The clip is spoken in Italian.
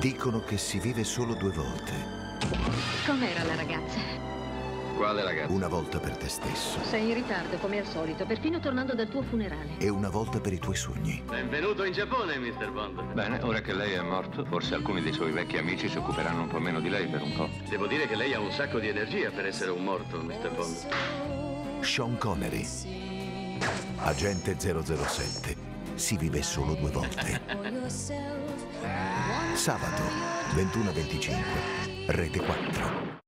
Dicono che si vive solo 2 volte. Com'era la ragazza? Quale ragazza? Una volta per te stesso. Sei in ritardo, come al solito, perfino tornando dal tuo funerale. E una volta per i tuoi sogni. Benvenuto in Giappone, Mr. Bond. Bene, ora che lei è morto, forse alcuni dei suoi vecchi amici si occuperanno un po' meno di lei per un po'. Devo dire che lei ha un sacco di energia per essere un morto, Mr. Bond. Sean Connery. Agente 007. Si vive solo 2 volte. Sabato, 21:25, Rete 4.